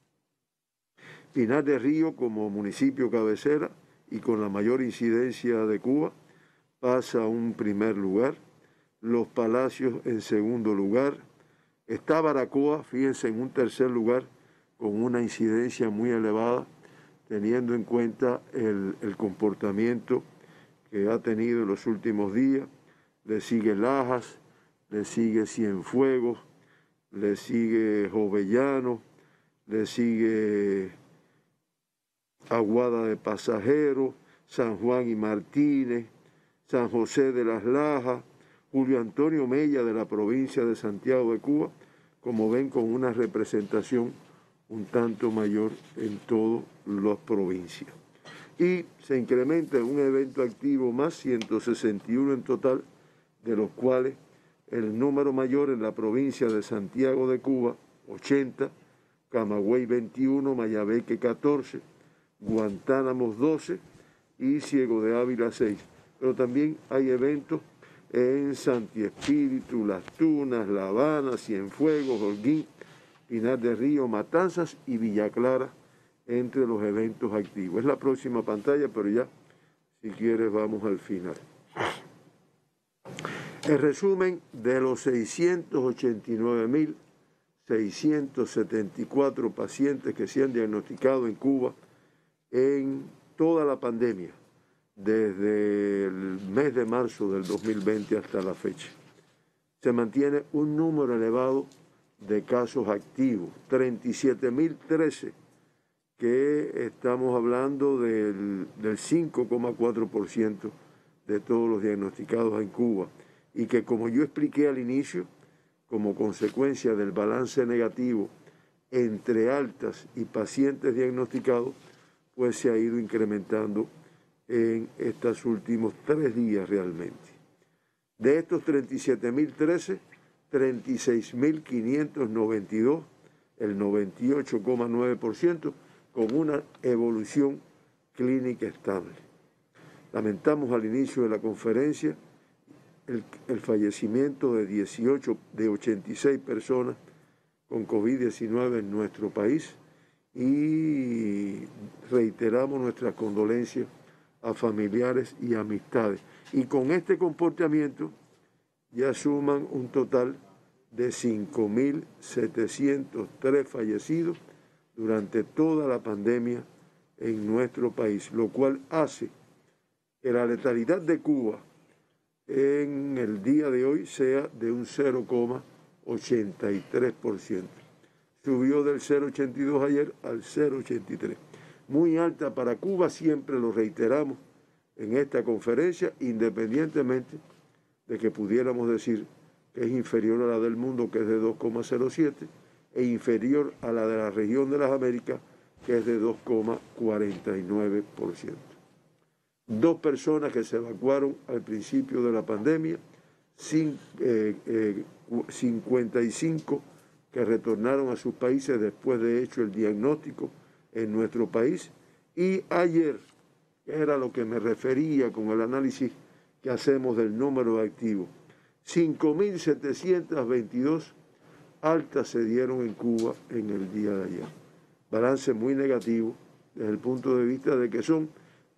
Pinar del Río, como municipio cabecera y con la mayor incidencia de Cuba, pasa a un primer lugar. Los Palacios en segundo lugar. Está Baracoa, fíjense, en un tercer lugar, con una incidencia muy elevada, teniendo en cuenta el comportamiento que ha tenido en los últimos días. Le sigue Lajas, le sigue Cienfuegos, le sigue Jovellano, le sigue Aguada de Pasajeros, San Juan y Martínez, San José de las Lajas, Julio Antonio Mella de la provincia de Santiago de Cuba, como ven, con una representación un tanto mayor en todas las provincias. Y se incrementa en un evento activo más, 161 en total, de los cuales el número mayor en la provincia de Santiago de Cuba, 80, Camagüey 21, Mayabeque 14, Guantánamo 12 y Ciego de Ávila 6. Pero también hay eventos en Santi Espíritu, Las Tunas, La Habana, Cienfuegos, Holguín, Pinar del Río, Matanzas y Villa Clara entre los eventos activos. Es la próxima pantalla, pero ya, si quieres, vamos al final. El resumen de los 689.674 pacientes que se han diagnosticado en Cuba en toda la pandemia, desde el mes de marzo del 2020 hasta la fecha. Se mantiene un número elevado de casos activos, 37.013, que estamos hablando del 5,4% de todos los diagnosticados en Cuba, y que, como yo expliqué al inicio, como consecuencia del balance negativo entre altas y pacientes diagnosticados, pues se ha ido incrementando en estos últimos 3 días realmente. De estos 37.013, 36.592, el 98,9%, con una evolución clínica estable. Lamentamos al inicio de la conferencia el fallecimiento de 86 personas con COVID-19 en nuestro país y reiteramos nuestras condolencias a familiares y amistades. Y con este comportamiento ya suman un total de 5.703 fallecidos durante toda la pandemia en nuestro país, lo cual hace que la letalidad de Cuba en el día de hoy sea de un 0,83%. Subió del 0,82 ayer al 0,83. Muy alta para Cuba, siempre lo reiteramos en esta conferencia, independientemente de que pudiéramos decir que es inferior a la del mundo, que es de 2,07, e inferior a la de la región de las Américas, que es de 2,49%. 2 personas que se evacuaron al principio de la pandemia, 55 que retornaron a sus países después de hecho el diagnóstico en nuestro país, y ayer, que era lo que me refería con el análisis que hacemos del número de activos, 5.722 altas se dieron en Cuba en el día de ayer. Balance muy negativo desde el punto de vista de que son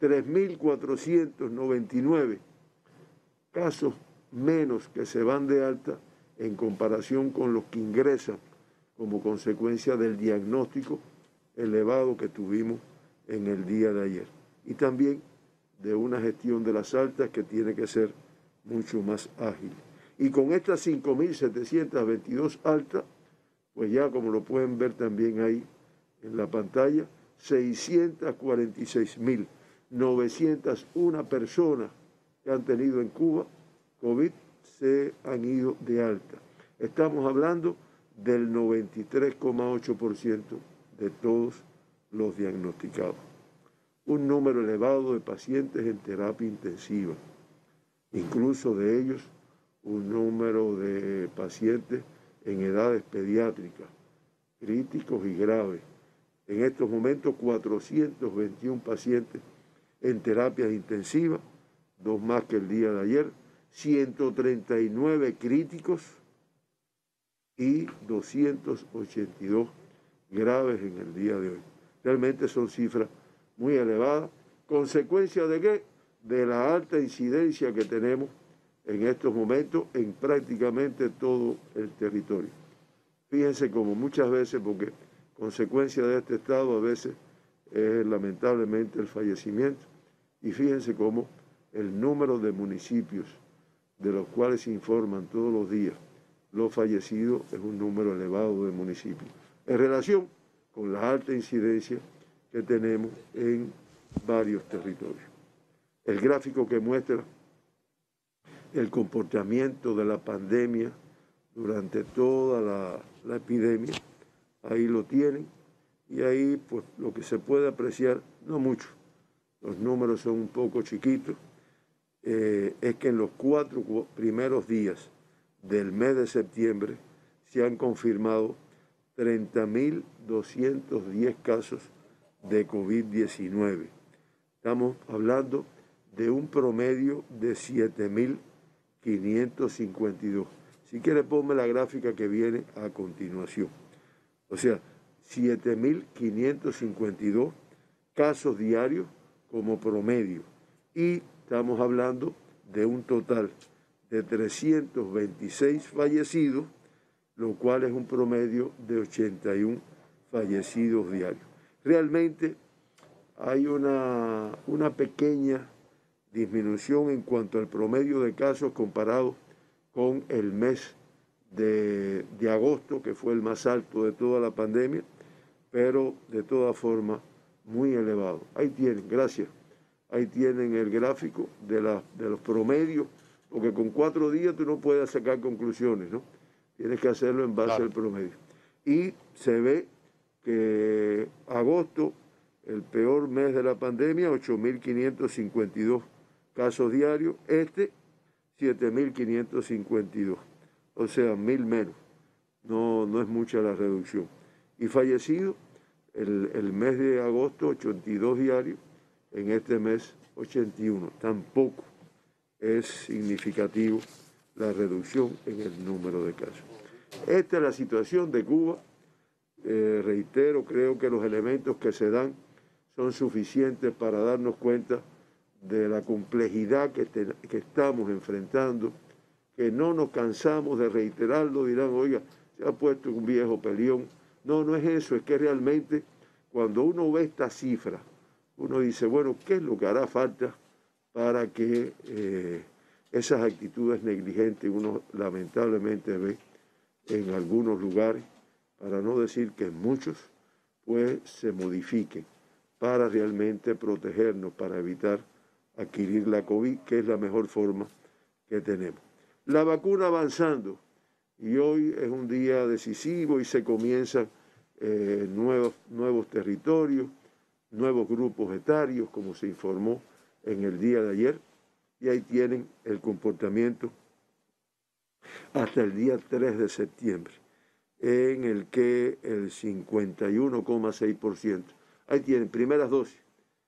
3.499 casos menos que se van de alta en comparación con los que ingresan como consecuencia del diagnóstico elevado que tuvimos en el día de ayer. Y también de una gestión de las altas que tiene que ser mucho más ágil. Y con estas 5.722 altas, pues ya como lo pueden ver también ahí en la pantalla, 646.901 personas que han tenido en Cuba COVID se han ido de alta. Estamos hablando del 93,8% de todos los diagnosticados. Un número elevado de pacientes en terapia intensiva, incluso de ellos un número de pacientes en edades pediátricas, críticos y graves. En estos momentos 421 pacientes en terapias intensivas, 2 más que el día de ayer, 139 críticos y 282 graves en el día de hoy. Realmente son cifras muy elevadas. ¿Consecuencia de qué? De la alta incidencia que tenemos en estos momentos en prácticamente todo el territorio. Fíjense como muchas veces, porque consecuencia de este estado a veces es lamentablemente el fallecimiento, y fíjense cómo el número de municipios de los cuales se informan todos los días los fallecidos es un número elevado de municipios en relación con la alta incidencia que tenemos en varios territorios. El gráfico que muestra el comportamiento de la pandemia durante toda la epidemia, ahí lo tienen, y ahí pues lo que se puede apreciar, no mucho, los números son un poco chiquitos, es que en los 4 primeros días del mes de septiembre se han confirmado 30.210 casos de COVID-19. Estamos hablando de un promedio de 7.552. Si quiere, ponme la gráfica que viene a continuación. O sea, 7.552 casos diarios como promedio. Y estamos hablando de un total de 326 fallecidos, lo cual es un promedio de 81 fallecidos diarios. Realmente hay una pequeña disminución en cuanto al promedio de casos comparado con el mes de agosto, que fue el más alto de toda la pandemia, pero de todas formas muy elevado. Ahí tienen, gracias, ahí tienen el gráfico de los promedios, porque con 4 días tú no puedes sacar conclusiones, ¿no? Tienes que hacerlo en base al promedio. Y se ve que agosto, el peor mes de la pandemia, 8.552 casos diarios, 7.552, o sea, 1.000 menos, no es mucha la reducción. Y fallecidos, el mes de agosto, 82 diarios, en este mes 81, tampoco es significativo la reducción en el número de casos. Esta es la situación de Cuba. Reitero, creo que los elementos que se dan son suficientes para darnos cuenta de la complejidad que estamos enfrentando, que no nos cansamos de reiterarlo. Dirán, oiga, se ha puesto un viejo peleón. No es eso, es que realmente cuando uno ve esta cifra, uno dice, bueno, ¿qué es lo que hará falta para que esas actitudes negligentes uno lamentablemente ve en algunos lugares, para no decir que en muchos, pues se modifiquen para realmente protegernos, para evitar adquirir la COVID, que es la mejor forma que tenemos? La vacuna avanzando, y hoy es un día decisivo y se comienzan nuevos territorios, nuevos grupos etarios, como se informó en el día de ayer, y ahí tienen el comportamiento hasta el día 3 de septiembre, en el que el 51,6%, ahí tienen primeras dosis,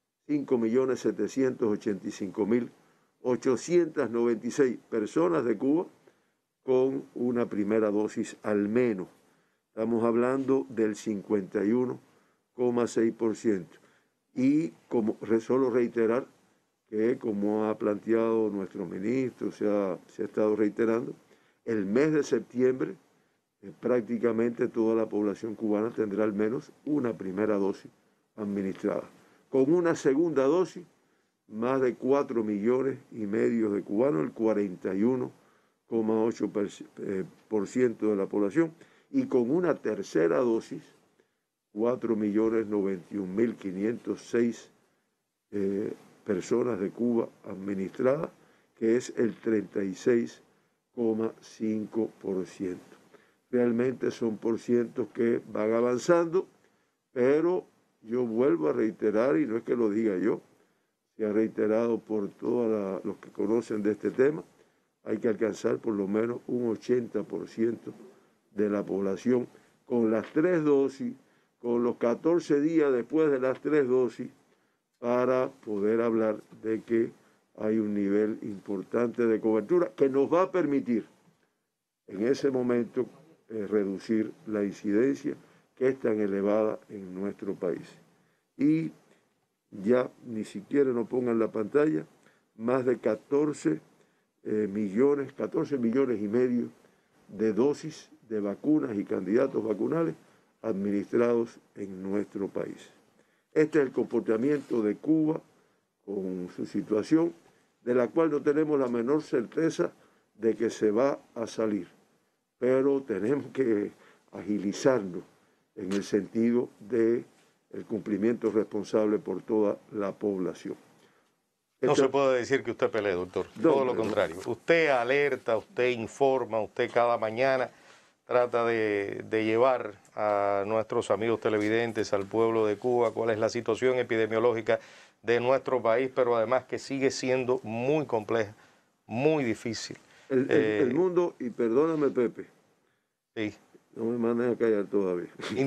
5.785.896 personas de Cuba con una primera dosis al menos. Estamos hablando del 51,6%. Y solo reiterar que, como ha planteado nuestro ministro, se ha estado reiterando, el mes de septiembre prácticamente toda la población cubana tendrá al menos una primera dosis administrada. Con una segunda dosis, más de 4,5 millones de cubanos, el 41,8% de la población, y con una tercera dosis, 4.091.506 personas de Cuba administradas, que es el 36,5%. Realmente son porcientos que van avanzando, pero yo vuelvo a reiterar, y no es que lo diga yo, se ha reiterado por todos los que conocen de este tema, hay que alcanzar por lo menos un 80% de la población con las 3 dosis, con los 14 días después de las 3 dosis, para poder hablar de que hay un nivel importante de cobertura que nos va a permitir en ese momento reducir la incidencia que es tan elevada en nuestro país. Y ya ni siquiera nos pongan la pantalla, más de 14 millones y medio de dosis de vacunas y candidatos vacunales administrados en nuestro país. Este es el comportamiento de Cuba con su situación, de la cual no tenemos la menor certeza de que se va a salir, pero tenemos que agilizarnos en el sentido de el cumplimiento responsable por toda la población. No se puede decir que usted pelee, doctor. Todo lo contrario. Usted alerta, usted informa, usted cada mañana trata de llevar a nuestros amigos televidentes, al pueblo de Cuba, cuál es la situación epidemiológica de nuestro país, pero además que sigue siendo muy compleja, muy difícil. El mundo, y perdóname, Pepe. Sí. No me mandes a callar todavía.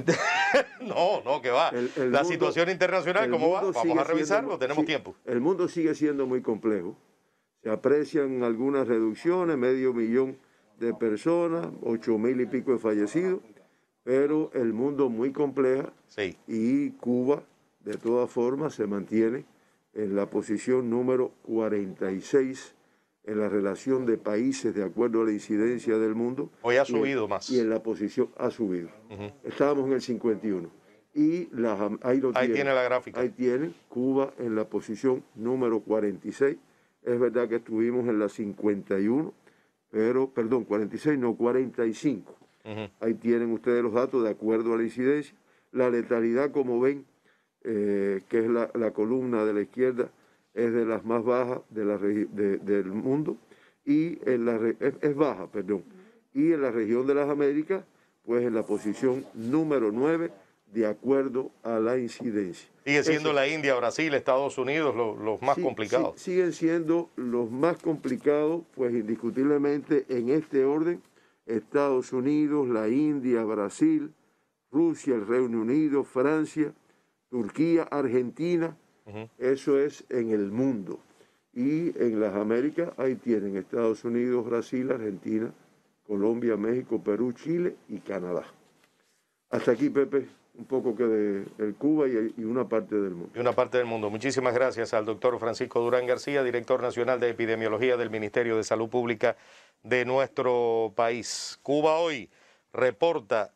No, que va. La situación internacional, ¿cómo va? Vamos a revisarlo, tenemos tiempo. El mundo sigue siendo muy complejo. Se aprecian algunas reducciones, 500,000 de personas, 8,000 y pico de fallecidos, pero el mundo muy complejo. Sí. Y Cuba, de todas formas, se mantiene en la posición número 46 en la relación de países de acuerdo a la incidencia del mundo. Hoy ha subido más. Y en la posición ha subido. Estábamos en el 51. Y ahí tiene la gráfica. Ahí tiene Cuba en la posición número 46. Es verdad que estuvimos en la 51, pero, perdón, 46, no, 45. Ahí tienen ustedes los datos de acuerdo a la incidencia. La letalidad, como ven, que es la columna de la izquierda, es de las más bajas del mundo, y es baja, perdón. Y en la región de las Américas, pues en la posición número 9, de acuerdo a la incidencia. Sigue siendo la India, Brasil, Estados Unidos los más complicados. Siguen siendo los más complicados, pues indiscutiblemente en este orden: Estados Unidos, la India, Brasil, Rusia, el Reino Unido, Francia, Turquía, Argentina. Eso es en el mundo. Y en las Américas, ahí tienen Estados Unidos, Brasil, Argentina, Colombia, México, Perú, Chile y Canadá. Hasta aquí, Pepe, un poco que de Cuba y una parte del mundo. Y una parte del mundo. Muchísimas gracias al doctor Francisco Durán García, director nacional de epidemiología del Ministerio de Salud Pública de nuestro país. Cuba hoy reporta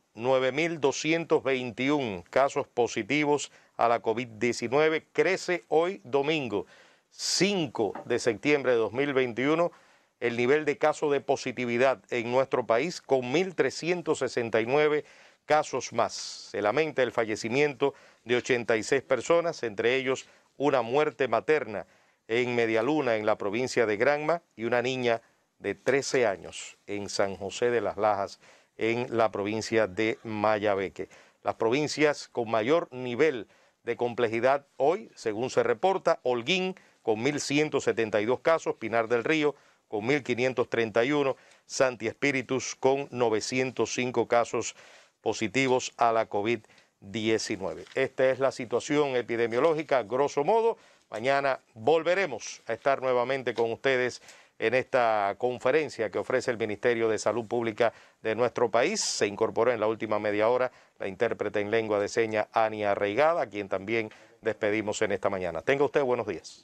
9.221 casos positivos a la COVID-19, crece hoy domingo 5 de septiembre de 2021 el nivel de casos de positividad en nuestro país, con 1.369 casos más. Se lamenta el fallecimiento de 86 personas, entre ellos una muerte materna en Medialuna, en la provincia de Granma, y una niña de 13 años en San José de las Lajas, en la provincia de Mayabeque. Las provincias con mayor nivel de complejidad hoy, según se reporta: Holguín con 1.172 casos, Pinar del Río con 1.531, Santi Espíritus con 905 casos positivos a la COVID-19. Esta es la situación epidemiológica, grosso modo. Mañana volveremos a estar nuevamente con ustedes en esta conferencia que ofrece el Ministerio de Salud Pública de nuestro país. Se incorporó en la última media hora la intérprete en lengua de señas Ania Reigada, a quien también despedimos en esta mañana. Tenga usted buenos días.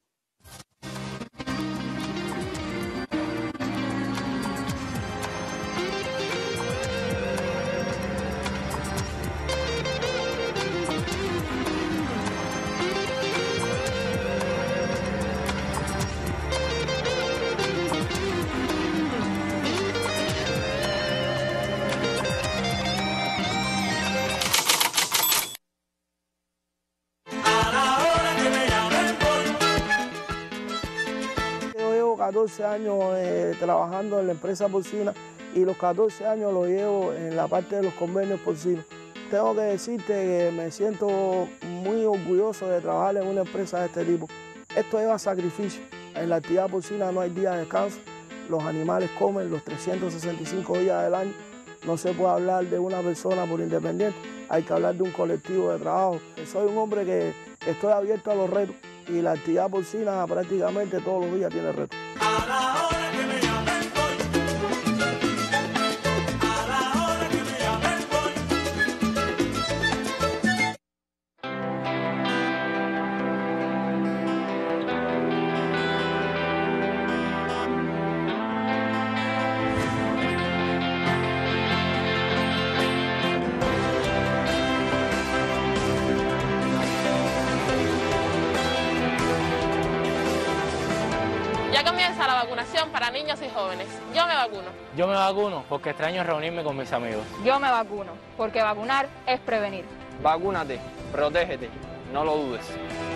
Llevo 14 años trabajando en la empresa porcina, y los 14 años los llevo en la parte de los convenios porcinos. Tengo que decirte que me siento muy orgulloso de trabajar en una empresa de este tipo. Esto lleva sacrificio. En la actividad porcina no hay día de descanso. Los animales comen los 365 días del año. No se puede hablar de una persona por independiente, hay que hablar de un colectivo de trabajo. Soy un hombre que estoy abierto a los retos, y la actividad porcina prácticamente todos los días tiene retos. A la hora que me llamen voy. A la hora que me llamen voy. Ya comienza la vacunación para niños y jóvenes. Yo me vacuno. Yo me vacuno porque extraño reunirme con mis amigos. Yo me vacuno porque vacunar es prevenir. Vacúnate, protégete, no lo dudes.